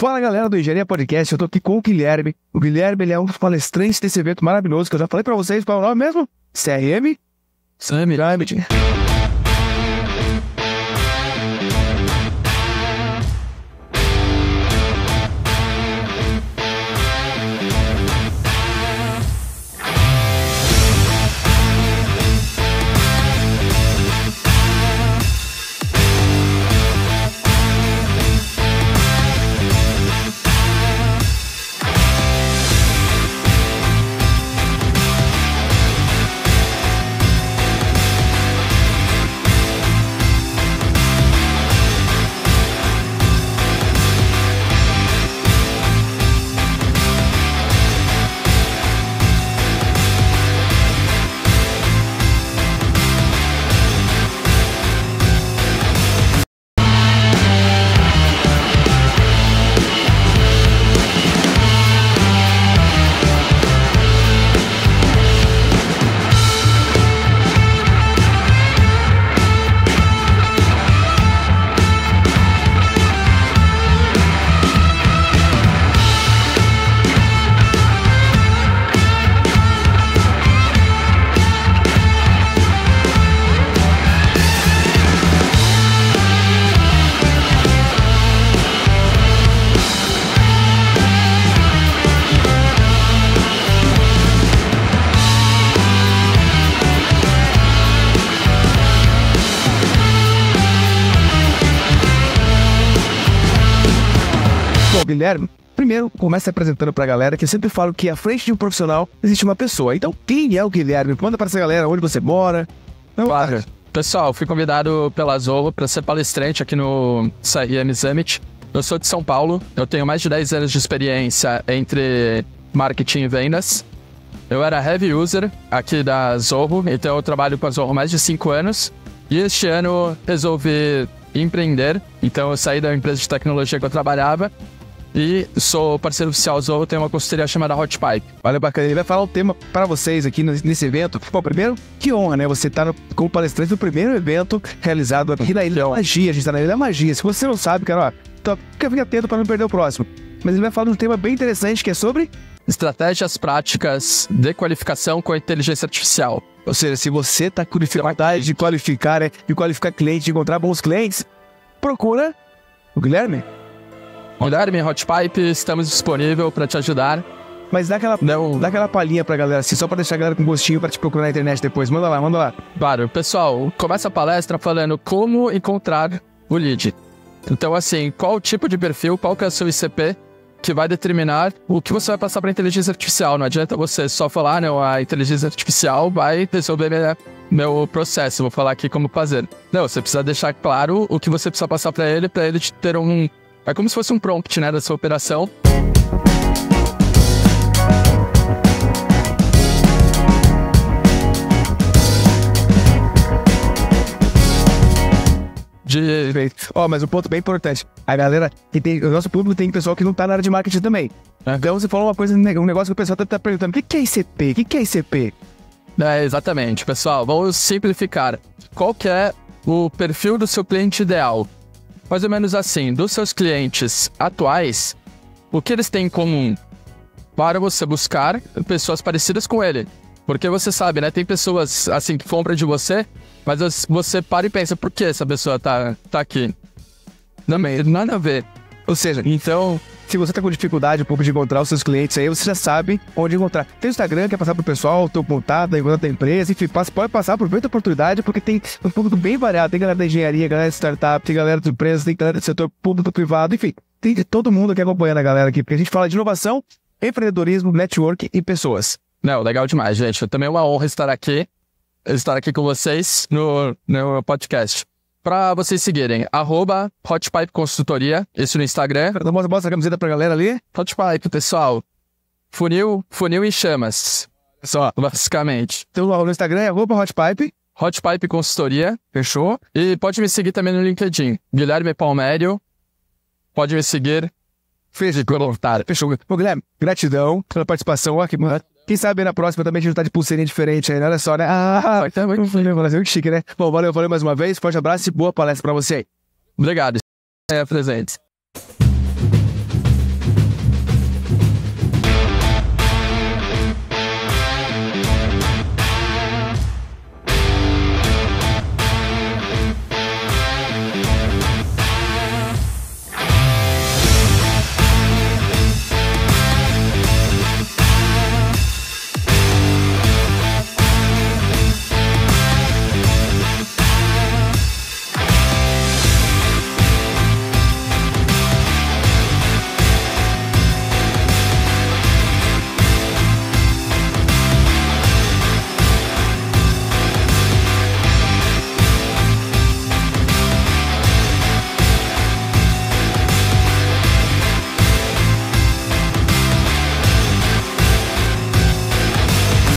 Fala galera do Engenharia Podcast, eu tô aqui com o Guilherme. O Guilherme, ele é um dos palestrantes desse evento maravilhoso que eu já falei pra vocês. Qual é o nome mesmo? CRM Summit. Bom, Guilherme, primeiro começa se apresentando pra galera, que eu sempre falo que à frente de um profissional existe uma pessoa. Então, quem é o Guilherme? Manda pra essa galera onde você mora. Claro. Pessoal, fui convidado pela Zoho para ser palestrante aqui no CRM Summit. Eu sou de São Paulo, eu tenho mais de 10 anos de experiência entre marketing e vendas. Eu era heavy user aqui da Zoho, então eu trabalho com a Zoho há mais de 5 anos. E este ano resolvi empreender, então eu saí da empresa de tecnologia que eu trabalhava. E sou parceiro oficial Zoho, tenho uma consultoria chamada HotPipe. Olha, bacana, ele vai falar um tema pra vocês aqui nesse evento. Bom, primeiro, que honra, né? Você tá como palestrante do primeiro evento realizado aqui na Ilha da Magia. A gente tá na Ilha da Magia. Se você não sabe, cara, ó, fica atento pra não perder o próximo. Mas ele vai falar de um tema bem interessante que é sobre estratégias práticas de qualificação com a inteligência artificial. Ou seja, se você tá com dificuldade de qualificar, né? De qualificar clientes, de encontrar bons clientes, procura o Guilherme. Guilherme, HotPipe, estamos disponíveis para te ajudar. Mas dá aquela palhinha pra galera, assim, só pra deixar a galera com gostinho pra te procurar na internet depois. Manda lá. Claro, pessoal, começa a palestra falando como encontrar o lead. Então, assim, qual o tipo de perfil, qual que é o seu ICP, que vai determinar o que você vai passar pra inteligência artificial. Não adianta você só falar, não, a inteligência artificial vai resolver meu processo, vou falar aqui como fazer. Não, você precisa deixar claro o que você precisa passar pra ele ter um... É como se fosse um prompt, né, da sua operação. Mas um ponto bem importante. A galera, o nosso público tem pessoal que não tá na área de marketing também. Então você falou uma coisa, um negócio que o pessoal tá perguntando. O que é ICP? O que é ICP? Exatamente, pessoal. Vamos simplificar. Qual que é o perfil do seu cliente ideal? Mais ou menos assim, dos seus clientes atuais, o que eles têm em comum? Para você buscar pessoas parecidas com ele. Porque você sabe, né? Tem pessoas, assim, que compram de você, mas você para e pensa, por que essa pessoa tá aqui? Não tem nada a ver. Ou seja, então, se você tá com dificuldade um pouco de encontrar os seus clientes aí, você já sabe onde encontrar. Tem o Instagram, quer passar pro pessoal, o teu contato, encontrar a tua empresa, enfim, pode passar, aproveita a oportunidade, porque tem um público bem variado. Tem galera da engenharia, galera de startup, tem galera de empresas, tem galera do setor público, privado, enfim. Tem de todo mundo que acompanha a galera aqui, porque a gente fala de inovação, empreendedorismo, network e pessoas. Não, legal demais, gente. Também é uma honra estar aqui com vocês no podcast. Pra vocês seguirem, @HotPipe Consultoria, isso no Instagram. Mostra a camiseta pra galera ali. HotPipe, pessoal. Funil em chamas. Só, basicamente. Então no Instagram é @HotPipe. HotPipe Consultoria. Fechou? E pode me seguir também no LinkedIn. Guilherme Palmério. Pode me seguir. Fechou. Pô, Guilherme, gratidão pela participação. Ó, quem sabe na próxima também a gente tá de pulseirinha diferente aí, né? Olha só, né? Vai ter muito que chique, né? Bom, valeu mais uma vez. Forte abraço e boa palestra pra você aí. Obrigado. Presente.